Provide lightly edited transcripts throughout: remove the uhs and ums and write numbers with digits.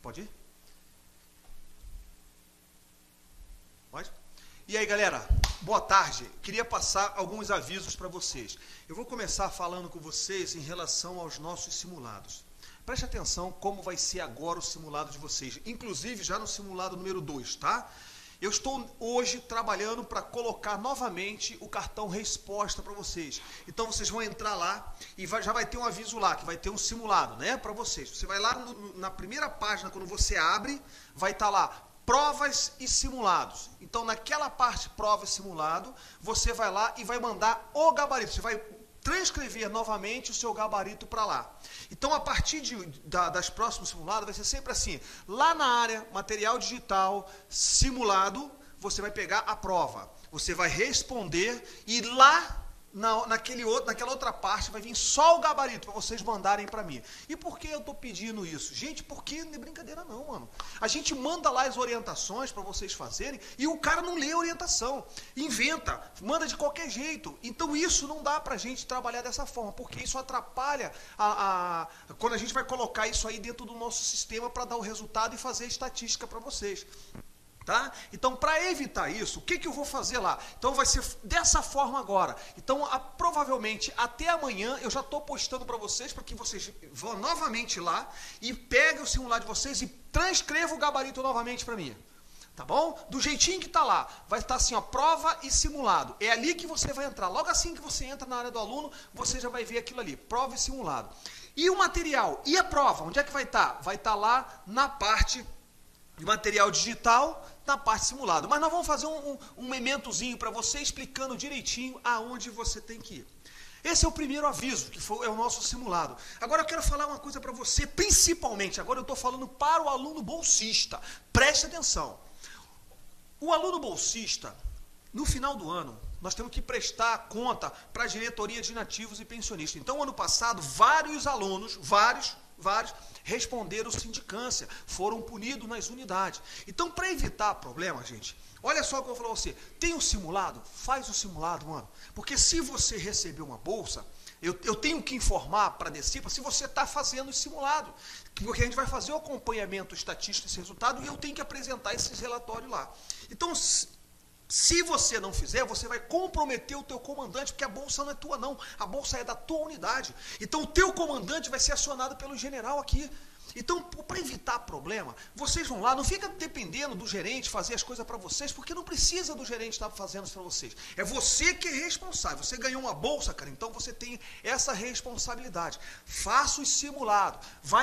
Pode ir? Pode? E aí, galera, boa tarde. Queria passar alguns avisos para vocês. Eu vou começar falando com vocês em relação aos nossos simulados. Preste atenção como vai ser agora o simulado de vocês, inclusive já no simulado número 2, tá? Eu estou hoje trabalhando para colocar novamente o cartão resposta para vocês. Então vocês vão entrar lá e já vai ter um aviso lá, que vai ter um simulado, né, para vocês. Você vai lá na primeira página, quando você abre, vai estar lá, provas e simulados. Então naquela parte prova e simulado, você vai lá e vai mandar o gabarito. Você vai transcrever novamente o seu gabarito para lá. Então, a partir das próximas simulados, vai ser sempre assim. Lá na área material digital, simulado, você vai pegar a prova. Você vai responder e lá naquela outra parte vai vir só o gabarito para vocês mandarem para mim. E por que eu estou pedindo isso? Gente, porque não é brincadeira não, mano. A gente manda lá as orientações para vocês fazerem e o cara não lê a orientação. Inventa, manda de qualquer jeito. Então isso não dá para a gente trabalhar dessa forma, porque isso atrapalha quando a gente vai colocar isso aí dentro do nosso sistema para dar o resultado e fazer estatística para vocês. Tá? Então, para evitar isso, o que eu vou fazer lá? Então, vai ser dessa forma agora. Então, provavelmente, até amanhã, eu já estou postando para vocês, para que vocês vão novamente lá e peguem o simulado de vocês e transcrevam o gabarito novamente para mim. Tá bom? Do jeitinho que está lá. Vai estar assim, ó, prova e simulado. É ali que você vai entrar. Logo assim que você entra na área do aluno, você já vai ver aquilo ali, prova e simulado. E o material? E a prova? Onde é que vai estar? Vai estar lá na parte de material digital, na parte simulada. Mas nós vamos fazer um mementozinho para você, explicando direitinho aonde você tem que ir. Esse é o primeiro aviso, que é o nosso simulado. Agora eu quero falar uma coisa para você, principalmente, agora eu estou falando para o aluno bolsista. Preste atenção. O aluno bolsista, no final do ano, nós temos que prestar conta para a diretoria de nativos e pensionistas. Então, ano passado, vários alunos, vários, responderam sindicância, foram punidos nas unidades. Então, para evitar problema, gente, olha só o que eu vou falar para você. Tem um simulado? Faz o simulado, mano. Porque se você receber uma bolsa, eu tenho que informar para a DECIPA se você está fazendo esse simulado. Porque a gente vai fazer o acompanhamento estatístico desse resultado e eu tenho que apresentar esses relatórios lá. Então, se você não fizer, você vai comprometer o teu comandante, porque a bolsa não é tua não, a bolsa é da tua unidade. Então o teu comandante vai ser acionado pelo general aqui. Então, para evitar problema, vocês vão lá, não fica dependendo do gerente fazer as coisas para vocês, porque não precisa do gerente estar fazendo isso para vocês. É você que é responsável. Você ganhou uma bolsa, cara, então você tem essa responsabilidade. Faça o simulado.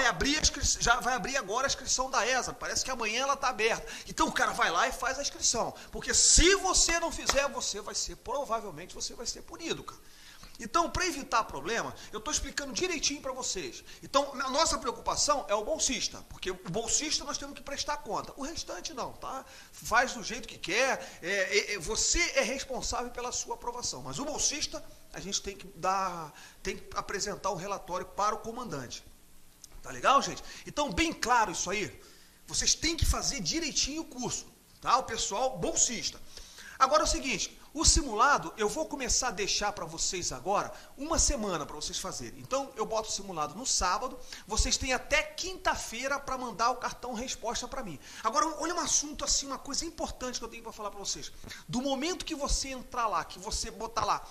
Já vai abrir agora a inscrição da ESA. Parece que amanhã ela está aberta. Então o cara vai lá e faz a inscrição. Porque se você não fizer, provavelmente você vai ser punido, cara. Então, para evitar problema, eu estou explicando direitinho para vocês. Então, a nossa preocupação é o bolsista, porque o bolsista nós temos que prestar conta. O restante não, tá? Faz do jeito que quer, você é responsável pela sua aprovação. Mas o bolsista, a gente tem que apresentar o relatório para o comandante. Tá legal, gente? Então, bem claro isso aí. Vocês têm que fazer direitinho o curso, tá? O pessoal bolsista. Agora é o seguinte, o simulado eu vou começar a deixar para vocês agora uma semana para vocês fazerem. Então eu boto o simulado no sábado, vocês têm até quinta-feira para mandar o cartão resposta para mim. Agora olha um assunto assim, uma coisa importante que eu tenho para falar para vocês. Do momento que você entrar lá, que você botar lá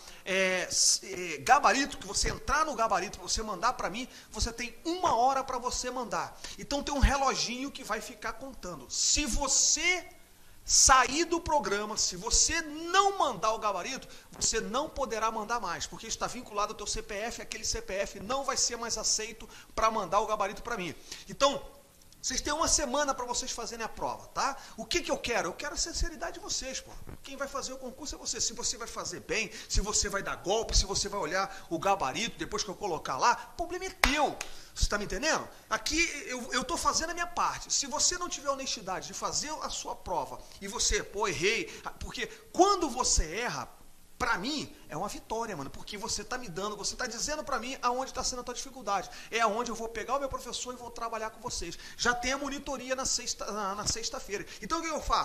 gabarito, que você entrar no gabarito para você mandar para mim, você tem 1 hora para você mandar. Então tem um reloginho que vai ficar contando. Se você sair do programa, se você não mandar o gabarito, você não poderá mandar mais, porque está vinculado ao teu CPF, aquele CPF não vai ser mais aceito para mandar o gabarito para mim. Então, vocês têm 1 semana para vocês fazerem a prova, tá? O que eu quero? Eu quero a sinceridade de vocês, pô. Quem vai fazer o concurso é você. Se você vai fazer bem, se você vai dar golpe, se você vai olhar o gabarito depois que eu colocar lá, o problema é teu. Você está me entendendo? Aqui eu estou fazendo a minha parte. Se você não tiver honestidade de fazer a sua prova e você, errei, porque quando você erra, para mim, é uma vitória, mano, porque você está me dando, você está dizendo para mim aonde está sendo a tua dificuldade. É aonde eu vou pegar o meu professor e vou trabalhar com vocês. Já tem a monitoria na sexta-feira. Então, o que eu faço?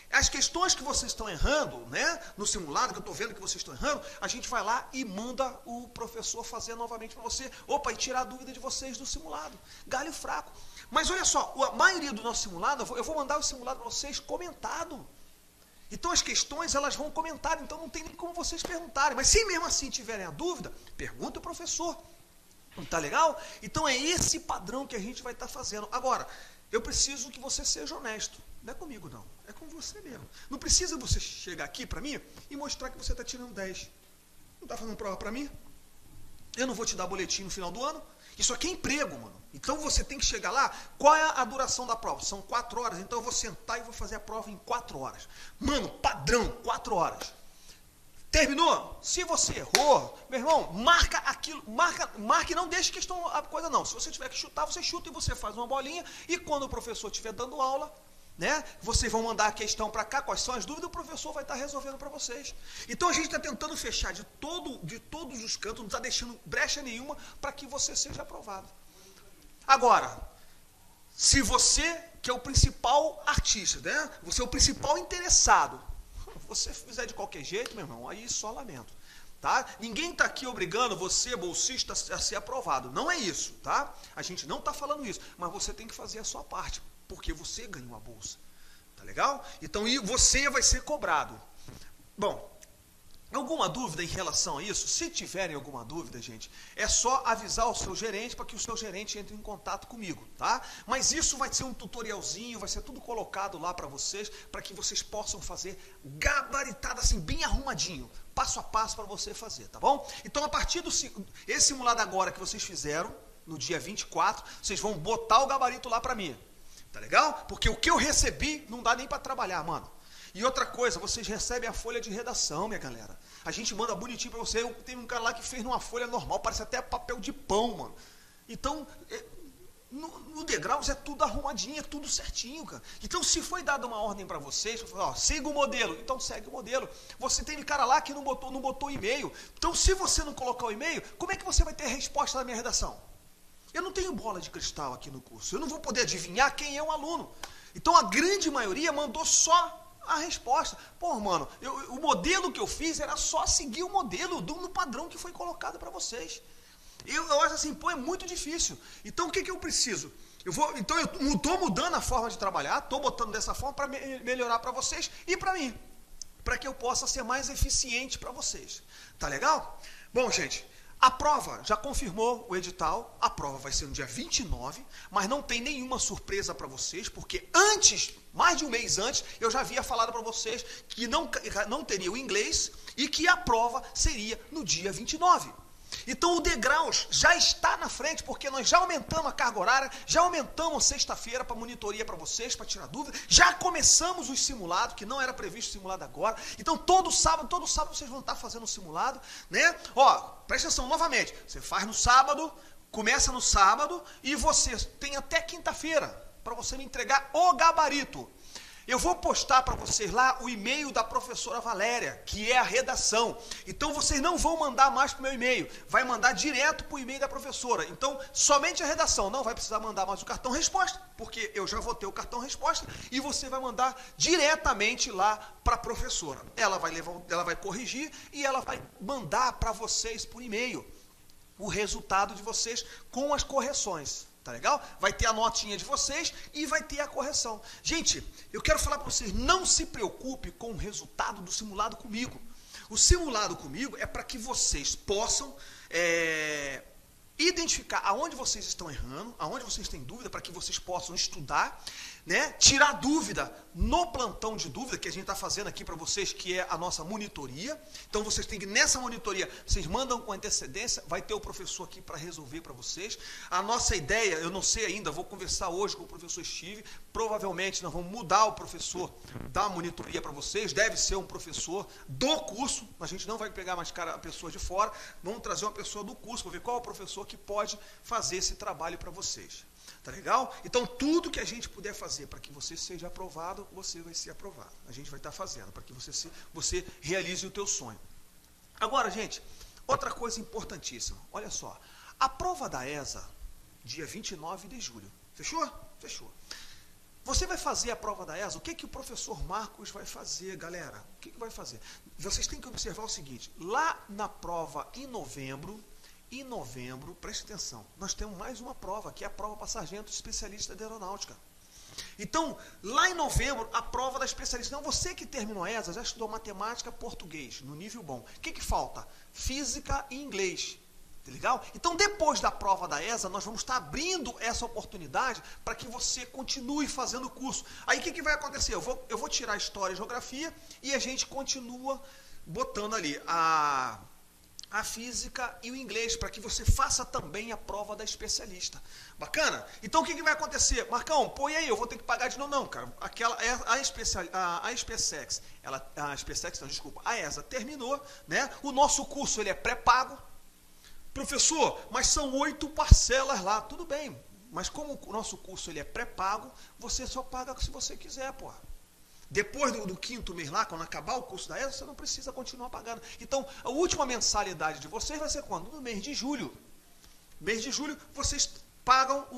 As questões que vocês estão errando, né, no simulado, que eu estou vendo que vocês estão errando, a gente vai lá e manda o professor fazer novamente para você. Opa, e tirar a dúvida de vocês do simulado. Galho fraco. Mas olha só, a maioria do nosso simulado, eu vou mandar o simulado para vocês comentado. Então as questões elas vão comentar, então não tem nem como vocês perguntarem. Mas se mesmo assim tiverem a dúvida, pergunta o professor. Não tá legal? Então é esse padrão que a gente vai estar fazendo. Agora, eu preciso que você seja honesto. Não é comigo não, é com você mesmo. Não precisa você chegar aqui para mim e mostrar que você está tirando 10. Não está fazendo prova para mim? Eu não vou te dar boletim no final do ano. Isso aqui é emprego, mano. Então você tem que chegar lá. Qual é a duração da prova? São 4 horas. Então eu vou sentar e vou fazer a prova em 4 horas. Mano, padrão, 4 horas. Terminou? Se você errou, meu irmão, marca aquilo, marca e não deixe questão a coisa não. Se você tiver que chutar, você chuta e você faz uma bolinha. E quando o professor estiver dando aula, né, vocês vão mandar a questão para cá, quais são as dúvidas, o professor vai estar resolvendo para vocês. Então a gente está tentando fechar de todos os cantos, não está deixando brecha nenhuma para que você seja aprovado. Agora, se você, que é o principal artista, né, você é o principal interessado, você fizer de qualquer jeito, meu irmão, aí só lamento. Tá? Ninguém está aqui obrigando você, bolsista, a ser aprovado. Não é isso, tá? A gente não está falando isso, mas você tem que fazer a sua parte. Porque você ganhou a bolsa, tá legal? Então você vai ser cobrado. Bom, alguma dúvida em relação a isso? Se tiverem alguma dúvida, gente, é só avisar o seu gerente para que o seu gerente entre em contato comigo, tá? Mas isso vai ser um tutorialzinho, vai ser tudo colocado lá para vocês que possam fazer gabaritado assim, bem arrumadinho, passo a passo para você fazer, tá bom? Então a partir esse simulado agora que vocês fizeram, no dia 24, vocês vão botar o gabarito lá para mim. Tá legal? Porque o que eu recebi não dá nem para trabalhar, mano. E outra coisa, vocês recebem a folha de redação, minha galera. A gente manda bonitinho para você. Tem um cara lá que fez numa folha normal, parece até papel de pão, mano. Então, no Degraus é tudo arrumadinho, é tudo certinho, cara. Então, se foi dada uma ordem para vocês, ó, siga o modelo, então segue o modelo. Você teve cara lá que não botou e-mail. Então, se você não colocar o e-mail, como é que você vai ter a resposta da minha redação? Eu não tenho bola de cristal aqui no curso. Eu não vou poder adivinhar quem é o aluno. Então, a grande maioria mandou só a resposta. Pô, mano, o modelo que eu fiz era só seguir o modelo no padrão que foi colocado para vocês. Eu acho assim, pô, é muito difícil. Então, o que eu preciso? Eu estou mudando a forma de trabalhar, estou botando dessa forma para melhorar para vocês e para mim. Para que eu possa ser mais eficiente para vocês. Tá legal? Bom, gente... A prova já confirmou o edital, a prova vai ser no dia 29, mas não tem nenhuma surpresa para vocês, porque mais de um mês antes, eu já havia falado para vocês que não teria o inglês e que a prova seria no dia 29. Então o Degraus já está na frente, porque nós já aumentamos a carga horária, já aumentamos sexta-feira para monitoria para vocês, para tirar dúvida, já começamos os simulados, que não era previsto simulado agora. Então todo sábado vocês vão estar fazendo o simulado, né? Ó, presta atenção novamente, você faz no sábado, começa no sábado e você tem até quinta-feira para você me entregar o gabarito. Eu vou postar para vocês lá o e-mail da professora Valéria, que é a redação. Então, vocês não vão mandar mais para o meu e-mail. Vai mandar direto para o e-mail da professora. Então, somente a redação. Não vai precisar mandar mais o cartão resposta, porque eu já vou ter o cartão resposta e você vai mandar diretamente lá para a professora. Ela vai corrigir e ela vai mandar para vocês por e-mail o resultado de vocês com as correções. Tá legal? Vai ter a notinha de vocês e vai ter a correção. Gente, eu quero falar para vocês, não se preocupe com o resultado do simulado comigo. O simulado comigo é para que vocês possam identificar aonde vocês estão errando, aonde vocês têm dúvida, para que vocês possam estudar, né? Tirar dúvida no plantão de dúvida que a gente está fazendo aqui para vocês, que é a nossa monitoria. Então vocês têm que, nessa monitoria, vocês mandam com antecedência, vai ter o professor aqui para resolver para vocês. A nossa ideia, eu não sei ainda, vou conversar hoje com o professor Steve, provavelmente nós vamos mudar o professor da monitoria para vocês, deve ser um professor do curso, a gente não vai pegar mais a pessoa de fora, vamos trazer uma pessoa do curso, para ver qual é o professor que pode fazer esse trabalho para vocês. Tá legal? Então, tudo que a gente puder fazer para que você seja aprovado, você vai ser aprovado. A gente vai estar fazendo para que você realize o teu sonho. Agora, gente, outra coisa importantíssima. Olha só. A prova da ESA, dia 29 de julho. Fechou? Fechou. Você vai fazer a prova da ESA, o que que o professor Marcos vai fazer, galera? O que que vai fazer? Vocês têm que observar o seguinte, lá na prova em novembro, preste atenção, nós temos mais uma prova, que é a prova para sargento especialista de aeronáutica. Então, lá em novembro, a prova da especialista. Então, você que terminou a ESA, já estudou matemática, português, no nível bom. O que que falta? Física e inglês. Tá legal? Então, depois da prova da ESA, nós vamos estar abrindo essa oportunidade para que você continue fazendo o curso. Aí, o que que vai acontecer? Eu vou tirar História e Geografia e a gente continua botando ali a física e o inglês, para que você faça também a prova da especialista. Bacana? Então, o que que vai acontecer? Marcão, pô, e aí, eu vou ter que pagar de novo? Não, cara. A SpaceX, a ESA terminou, né? O nosso curso, ele é pré-pago. Professor, mas são 8 parcelas lá. Tudo bem, mas como o nosso curso ele é pré-pago, você só paga se você quiser, pô. Depois do 5º mês lá, quando acabar o curso da ESA, você não precisa continuar pagando. Então, a última mensalidade de vocês vai ser quando? No mês de julho. Mês de julho, vocês pagam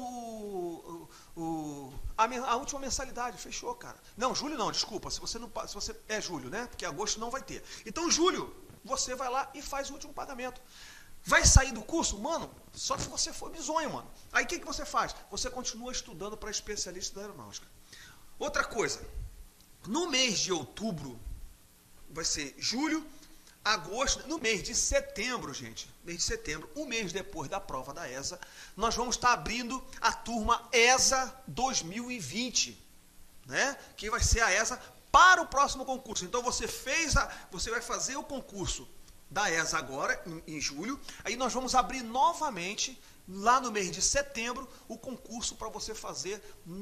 a última mensalidade. Fechou, cara. Não, julho não, desculpa. Se você é julho, né? Porque agosto não vai ter. Então, julho, você vai lá e faz o último pagamento. Vai sair do curso? Mano, só se você for bizonho, mano. Aí o que que você faz? Você continua estudando para especialista da aeronáutica. Outra coisa, no mês de outubro, vai ser julho, agosto, no mês de setembro, gente, mês de setembro, um mês depois da prova da ESA, nós vamos estar abrindo a turma ESA 2020, né? Que vai ser a ESA para o próximo concurso. Então você vai fazer o concurso da ESA agora, em julho, aí nós vamos abrir novamente, lá no mês de setembro, o concurso para você fazer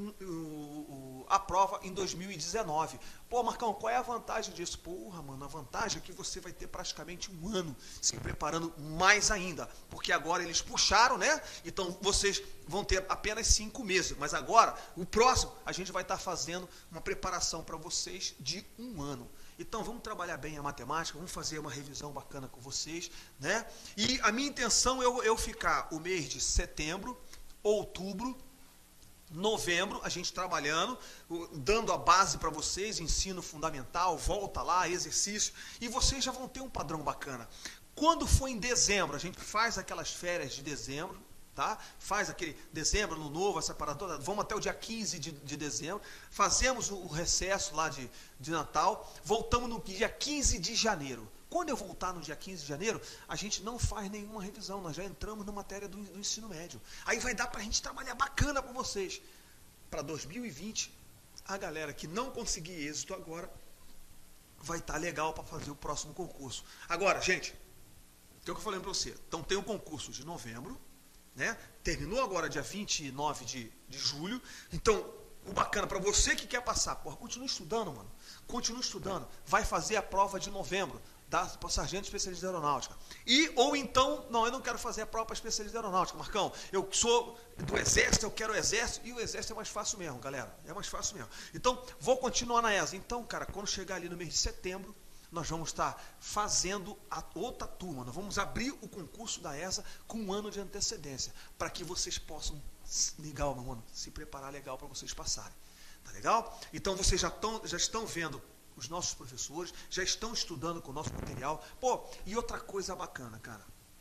a prova em 2019. Pô, Marcão, qual é a vantagem disso? Porra, mano, a vantagem é que você vai ter praticamente um ano se preparando mais ainda, porque agora eles puxaram, né? Então, vocês vão ter apenas 5 meses, mas agora, o próximo, a gente vai estar fazendo uma preparação para vocês de um ano. Então, vamos trabalhar bem a matemática, vamos fazer uma revisão bacana com vocês, né? E a minha intenção é eu ficar o mês de setembro, outubro, novembro, a gente trabalhando, dando a base para vocês, ensino fundamental, volta lá, exercício, e vocês já vão ter um padrão bacana. Quando for em dezembro, a gente faz aquelas férias de dezembro, tá? Faz aquele dezembro, ano novo, essa parada toda, vamos até o dia 15 de dezembro, fazemos o recesso lá de Natal, voltamos no dia 15 de janeiro. Quando eu voltar no dia 15 de janeiro, a gente não faz nenhuma revisão, nós já entramos na matéria do ensino médio. Aí vai dar para a gente trabalhar bacana com vocês. Para 2020, a galera que não conseguir êxito agora, vai estar legal para fazer o próximo concurso. Agora, gente, o que eu falei para você? Então tem o concurso de novembro, né? Terminou agora dia 29 de julho. Então, o bacana para você que quer passar, porra, continue estudando, mano. Continue estudando. Vai fazer a prova de novembro da sargento especialista de aeronáutica. Ou então, não, eu não quero fazer a prova para especialista de aeronáutica, Marcão. Eu sou do exército, eu quero o exército, e o exército é mais fácil mesmo, galera. É mais fácil mesmo. Então, vou continuar na ESA. Então, cara, quando chegar ali no mês de setembro, nós vamos estar fazendo a outra turma. Nós vamos abrir o concurso da ESA com um ano de antecedência, para que vocês possam, legal, meu mano, se preparar legal para vocês passarem. Tá legal? Então, vocês já estão vendo os nossos professores, já estão estudando com o nosso material. Pô, e outra coisa bacana, cara,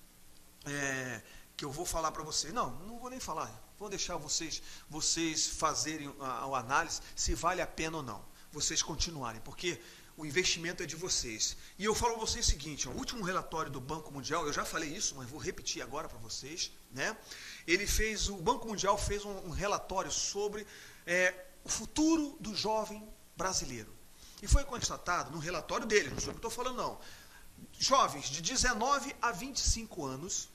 que eu vou falar para vocês, não vou nem falar, vou deixar vocês fazerem a análise, se vale a pena ou não, vocês continuarem, porque o investimento é de vocês. E eu falo para vocês o seguinte, ó, o último relatório do Banco Mundial, eu já falei isso, mas vou repetir agora para vocês, né? O Banco Mundial fez um relatório sobre o futuro do jovem brasileiro. E foi constatado no relatório dele, não sou eu que estou falando não, jovens de 19 a 25 anos,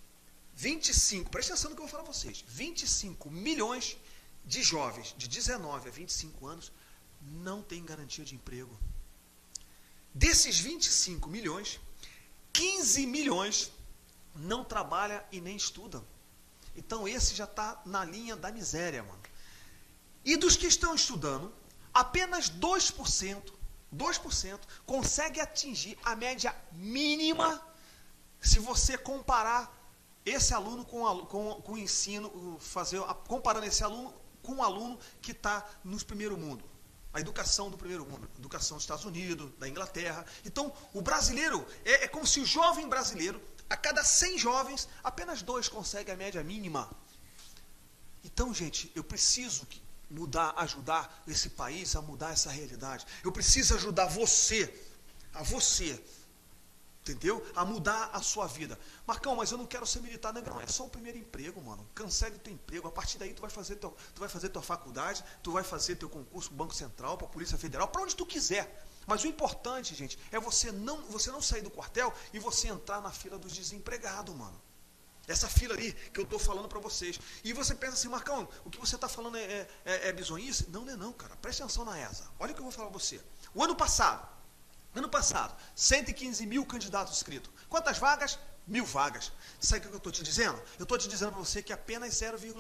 25, presta atenção no que eu vou falar para vocês, 25 milhões de jovens de 19 a 25 anos não têm garantia de emprego. Desses 25 milhões, 15 milhões não trabalham e nem estudam. Então esse já está na linha da miséria, mano. E dos que estão estudando, apenas 2% consegue atingir a média mínima se você comparar esse aluno com o ensino, comparando esse aluno com um aluno que está nos primeiro mundo. A educação do primeiro mundo, a educação dos Estados Unidos, da Inglaterra. Então, o brasileiro, é como se o jovem brasileiro, a cada 100 jovens, apenas 2 conseguem a média mínima. Então, gente, eu preciso ajudar esse país a mudar essa realidade. Eu preciso ajudar você, entendeu? A mudar a sua vida. Marcão, mas eu não quero ser militar. Não, é só o primeiro emprego, mano. Consegue o teu emprego. A partir daí tu vai fazer tua faculdade, tu vai fazer teu concurso pro Banco Central, para a Polícia Federal, para onde tu quiser. Mas o importante, gente, é você não sair do quartel e você entrar na fila dos desempregados, mano. Essa fila ali que eu estou falando para vocês. E você pensa assim, Marcão, o que você está falando é bizonhice? Não, cara. Preste atenção na ESA. Olha o que eu vou falar para você. O ano passado, 115 mil candidatos inscritos. Quantas vagas? 1.000 vagas. Sabe o que eu estou te dizendo? Eu estou te dizendo para você que apenas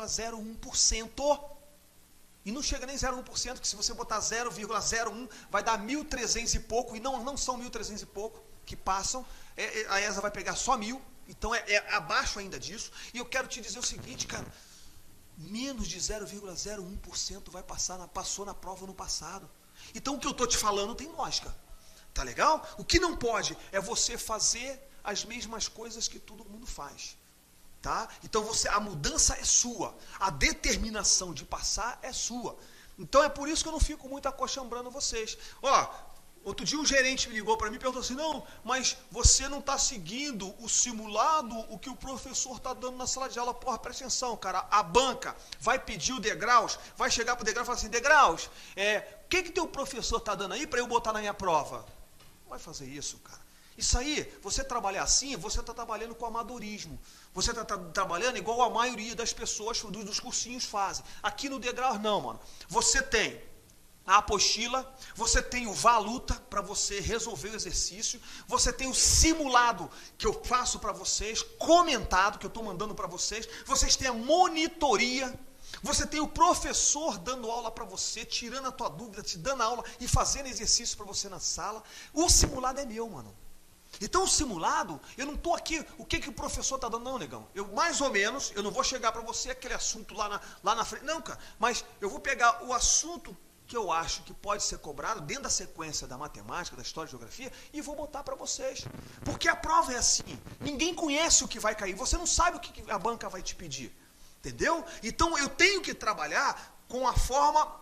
0,01%, e não chega nem 0,1%, que se você botar 0,01, vai dar 1.300 e pouco, e não são 1.300 e pouco que passam, a ESA vai pegar só 1.000, então é abaixo ainda disso, e eu quero te dizer o seguinte, cara, menos de 0,01% passou na prova no passado. Então o que eu estou te falando tem lógica. Tá legal? O que não pode é você fazer as mesmas coisas que todo mundo faz. Tá? Então a mudança é sua. A determinação de passar é sua. Então é por isso que eu não fico muito acochambrando vocês. Outro dia um gerente me ligou para mim e perguntou assim, não, mas você não está seguindo o simulado, o que o professor está dando na sala de aula. Porra, presta atenção, cara. A banca vai pedir o degraus, vai chegar para o degraus e falar assim, degraus, o que teu professor está dando aí para eu botar na minha prova? Vai fazer isso, cara. Isso aí, você trabalhar assim, você está trabalhando com amadorismo. Você está trabalhando igual a maioria das pessoas dos cursinhos fazem. Aqui no degrau, não, mano. Você tem a apostila, você tem o Valuta para você resolver o exercício, você tem o simulado que eu faço para vocês, comentado, que eu estou mandando para vocês têm a monitoria. Você tem o professor dando aula para você, tirando a tua dúvida, te dando aula e fazendo exercício para você na sala. O simulado é meu, mano. Então o simulado, eu não estou aqui, o que o professor está dando? Não, negão. Eu mais ou menos, eu não vou chegar para você aquele assunto lá na frente. Não, cara, mas eu vou pegar o assunto que eu acho que pode ser cobrado dentro da sequência da matemática, da história e geografia, e vou botar para vocês. Porque a prova é assim, ninguém conhece o que vai cair, você não sabe o que a banca vai te pedir. Entendeu? Então eu tenho que trabalhar com a forma,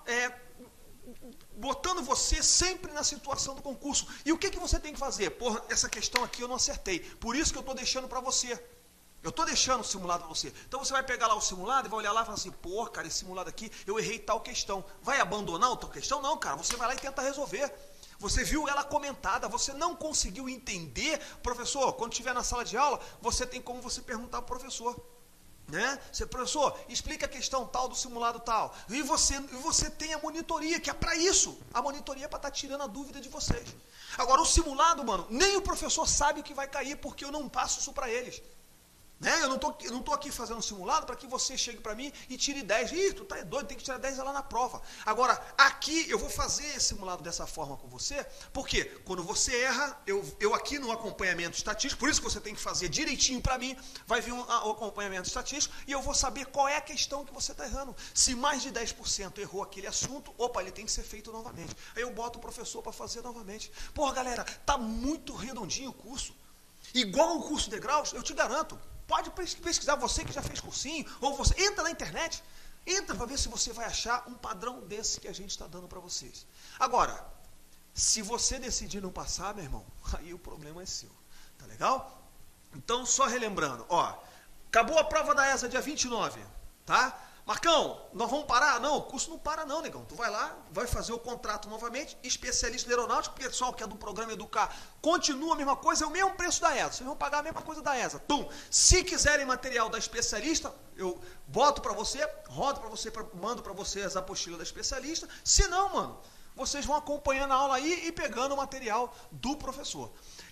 botando você sempre na situação do concurso. E o que você tem que fazer? Porra, essa questão aqui eu não acertei. Por isso que eu estou deixando para você. Eu estou deixando o simulado para você. Então você vai pegar lá o simulado e vai olhar lá e falar assim, pô, cara, esse simulado aqui, eu errei tal questão. Vai abandonar a tua questão? Não, cara, você vai lá e tenta resolver. Você viu ela comentada, você não conseguiu entender. Professor, quando estiver na sala de aula, você tem como você perguntar para o professor. Né? Professor, explica a questão tal do simulado tal. E você tem a monitoria, que é para isso. A monitoria é para estar tirando a dúvida de vocês. Agora, o simulado, mano, nem o professor sabe o que vai cair, porque eu não passo isso para eles. Né? Eu não tô aqui fazendo um simulado para que você chegue para mim e tire 10. Ih, tu tá doido, tem que tirar 10 lá na prova. Agora, aqui eu vou fazer esse simulado dessa forma com você, porque quando você erra, eu aqui no acompanhamento estatístico, por isso que você tem que fazer direitinho para mim, vai vir um acompanhamento estatístico e eu vou saber qual é a questão que você está errando. Se mais de 10% errou aquele assunto, opa, ele tem que ser feito novamente. Aí eu boto o professor para fazer novamente. Porra, galera, tá muito redondinho o curso. Igual o curso de graus, eu te garanto. Pode pesquisar, você que já fez cursinho, ou você entra na internet, entra para ver se você vai achar um padrão desse que a gente está dando para vocês. Agora, se você decidir não passar, meu irmão, aí o problema é seu. Tá legal? Então, só relembrando, acabou a prova da ESA dia 29, tá? Marcão, nós vamos parar? Não, o curso não para não, negão. Tu vai lá, vai fazer o contrato novamente, especialista de aeronáutica, pessoal que é do programa Educar, continua a mesma coisa, é o mesmo preço da ESA. Vocês vão pagar a mesma coisa da ESA. Se quiserem material da especialista, eu boto para você, rodo para você, mando para você as apostilas da especialista. Se não, mano, vocês vão acompanhando a aula aí e pegando o material do professor.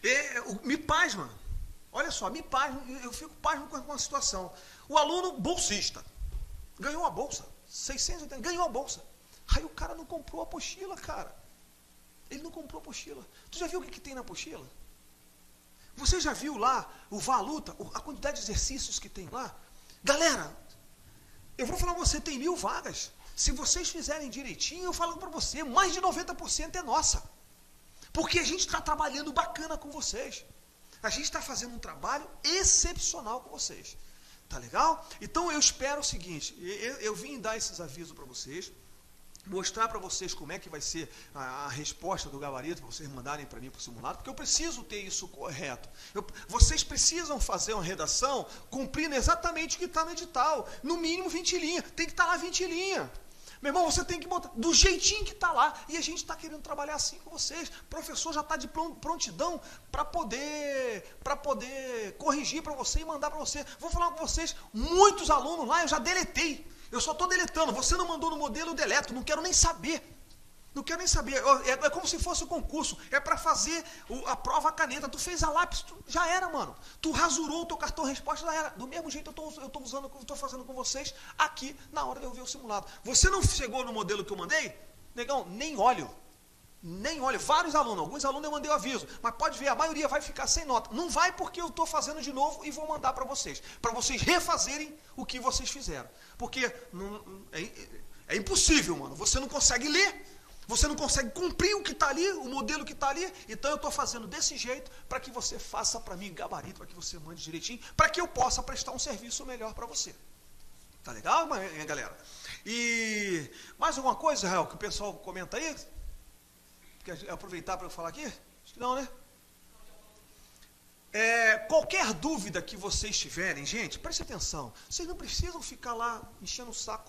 Me pasma, olha só, eu fico pasmo com a situação. O aluno bolsista ganhou a bolsa, 680, ganhou a bolsa. Aí o cara não comprou a apostila, cara. Ele não comprou a apostila. Tu já viu o que tem na apostila? Você já viu lá o Valuta, a quantidade de exercícios que tem lá? Galera, eu vou falar pra você, tem 1.000 vagas. Se vocês fizerem direitinho, eu falo para você, mais de 90% é nossa. Porque a gente está trabalhando bacana com vocês. A gente está fazendo um trabalho excepcional com vocês. Tá legal? Então eu espero o seguinte, eu vim dar esses avisos para vocês, mostrar para vocês como é que vai ser a resposta do gabarito, para vocês mandarem para mim para o simulado, porque eu preciso ter isso correto. Vocês precisam fazer uma redação cumprindo exatamente o que está no edital. No mínimo 20 linhas. Tem que estar lá 20 linhas. Meu irmão, você tem que botar do jeitinho que está lá. E a gente está querendo trabalhar assim com vocês. O professor já está de prontidão para poder corrigir para você e mandar para você. Vou falar com vocês, muitos alunos lá eu já deletei. Eu só estou deletando. Você não mandou no modelo, eu deleto. Não quero nem saber. Não quero nem saber. É como se fosse o concurso. É para fazer a prova caneta. Tu fez a lápis, já era, mano. Tu rasurou o teu cartão resposta, já era. Do mesmo jeito eu estou fazendo com vocês aqui na hora de eu ver o simulado. Você não chegou no modelo que eu mandei? Negão, nem olho. Nem olho. Vários alunos. Alguns alunos eu mandei o aviso. Mas pode ver, a maioria vai ficar sem nota. Não vai porque eu estou fazendo de novo e vou mandar para vocês. Para vocês refazerem o que vocês fizeram. Porque é impossível, mano. Você não consegue ler. Você não consegue cumprir o que está ali, o modelo que está ali. Então eu estou fazendo desse jeito para que você faça para mim gabarito, para que você mande direitinho, para que eu possa prestar um serviço melhor para você. Tá legal, minha galera? E mais alguma coisa, Israel, que o pessoal comenta aí? Quer aproveitar para eu falar aqui? Acho que não, né? Qualquer dúvida que vocês tiverem, gente, preste atenção. Vocês não precisam ficar lá enchendo o saco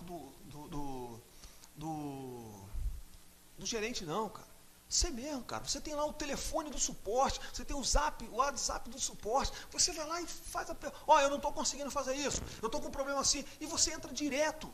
do gerente, não, cara. Você mesmo, cara. Você tem lá o telefone do suporte, você tem o WhatsApp do suporte. Você vai lá e faz a pergunta. Ó, eu não estou conseguindo fazer isso. Eu estou com um problema assim. E você entra direto,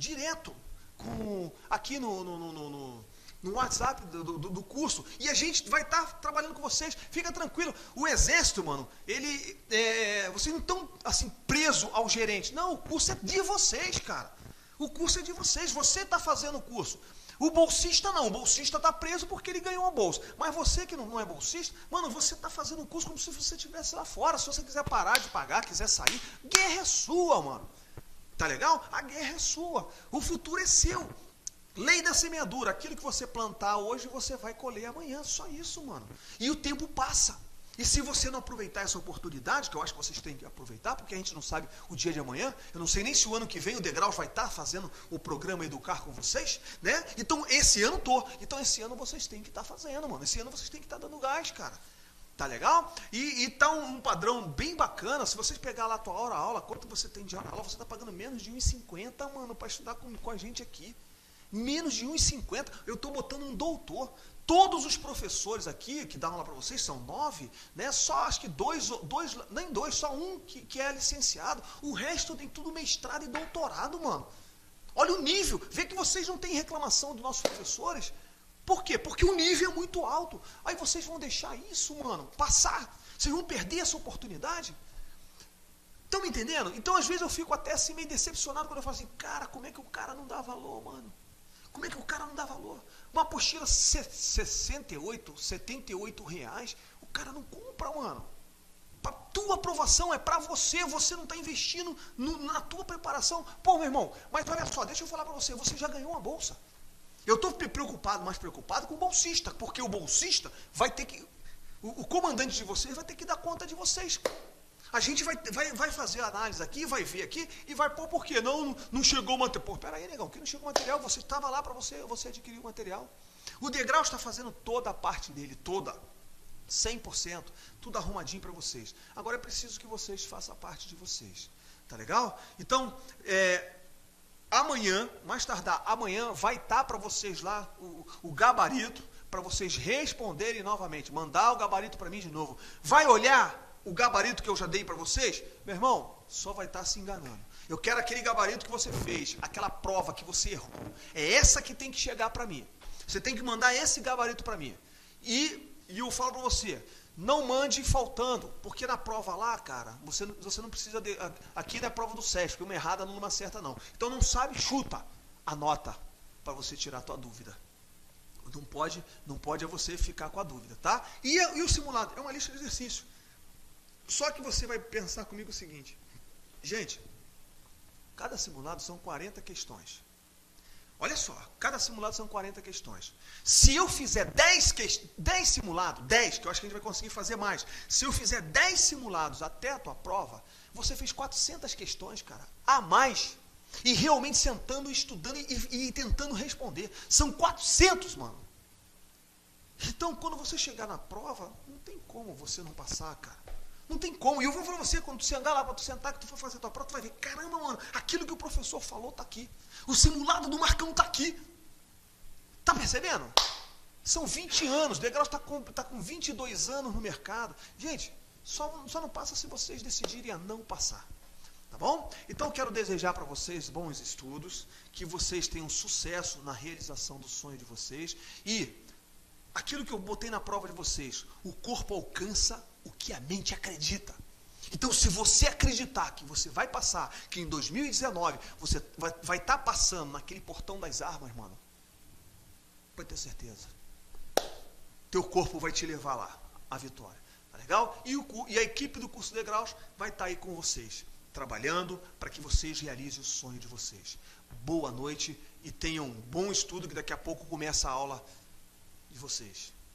aqui no WhatsApp do curso. E a gente vai estar trabalhando com vocês. Fica tranquilo. O exército, mano, vocês não estão assim presos ao gerente. Não, o curso é de vocês, cara. O curso é de vocês. Você está fazendo o curso. O bolsista não, o bolsista está preso porque ele ganhou uma bolsa. Mas você que não é bolsista, mano, você está fazendo o curso como se você estivesse lá fora. Se você quiser parar de pagar, quiser sair, guerra é sua, mano. Tá legal? A guerra é sua. O futuro é seu. Lei da semeadura. Aquilo que você plantar hoje, você vai colher amanhã. Só isso, mano. E o tempo passa. E se você não aproveitar essa oportunidade, que eu acho que vocês têm que aproveitar, porque a gente não sabe o dia de amanhã, eu não sei nem se o ano que vem o Degraus vai estar fazendo o programa Educar com vocês, né? Então, esse ano Então, esse ano vocês têm que estar fazendo, mano. Esse ano vocês têm que estar dando gás, cara. Tá legal? E tá um padrão bem bacana. Se vocês pegar lá a tua hora-aula, quanto você tem de hora-aula, você tá pagando menos de R$1,50, mano, para estudar com a gente aqui. Menos de R$1,50. Eu tô botando um doutor. Todos os professores aqui que dão aula para vocês, são 9, né? Só acho que nem dois, só um que é licenciado. O resto tem tudo mestrado e doutorado, mano. Olha o nível. Vê que vocês não têm reclamação dos nossos professores. Por quê? Porque o nível é muito alto. Aí vocês vão deixar isso, mano, passar. Vocês vão perder essa oportunidade. Estão me entendendo? Então, às vezes, eu fico até assim meio decepcionado quando eu falo assim, cara, como é que o cara não dá valor, mano? Como é que o cara não dá valor? Uma apostila 68, 78 reais, o cara não compra, mano. A tua aprovação é para você não está investindo na tua preparação. Pô, meu irmão, mas olha só, deixa eu falar para você já ganhou uma bolsa. Eu estou mais preocupado com o bolsista, porque o bolsista vai ter que, o comandante de vocês vai ter que dar conta de vocês. A gente vai fazer a análise aqui, vai ver aqui e vai pôr por quê? Não chegou o material. Pô, peraí, negão, que não chegou o material, você estava lá para você adquirir o material. O Degraus está fazendo toda a parte dele, toda, 100%, tudo arrumadinho para vocês. Agora é preciso que vocês façam a parte de vocês. Tá legal? Então, amanhã, mais tardar, amanhã vai estar para vocês lá o gabarito, para vocês responderem novamente, mandar o gabarito para mim de novo. Vai olhar o gabarito que eu já dei para vocês? Meu irmão, só vai estar se enganando. Eu quero aquele gabarito que você fez, aquela prova que você errou. É essa que tem que chegar para mim. Você tem que mandar esse gabarito para mim. E eu falo para você, não mande faltando, porque na prova lá, cara, você não precisa aqui não é prova do SESC, uma errada numa certa não. Então não sabe, chuta a nota para você tirar a tua dúvida. Não pode é você ficar com a dúvida, tá? E o simulado é uma lista de exercício. Só que você vai pensar comigo o seguinte, gente, cada simulado são 40 questões. Olha só, cada simulado são 40 questões. Se eu fizer 10 simulados, 10, que eu acho que a gente vai conseguir fazer mais. Se eu fizer 10 simulados até a tua prova, você fez 400 questões, cara, a mais. E realmente sentando, estudando e tentando responder. São 400, mano. Então, quando você chegar na prova, não tem como você não passar, cara. Não tem como. E eu vou falar pra você, quando tu chegar lá, para tu sentar, que tu for fazer tua prova, tu vai ver, caramba, mano, aquilo que o professor falou tá aqui. O simulado do Marcão tá aqui. Tá percebendo? São 20 anos, o Degraus tá com 22 anos no mercado. Gente, só não passa se vocês decidirem a não passar. Tá bom? Então, eu quero desejar para vocês bons estudos, que vocês tenham sucesso na realização do sonho de vocês. E aquilo que eu botei na prova de vocês, o corpo alcança o que a mente acredita. Então, se você acreditar que você vai passar, que em 2019 você vai estar passando naquele portão das armas, mano, pode ter certeza. Teu corpo vai te levar lá, à vitória. Tá legal? E a equipe do curso Degraus vai estar aí com vocês, trabalhando para que vocês realizem o sonho de vocês. Boa noite e tenham um bom estudo, que daqui a pouco começa a aula de vocês.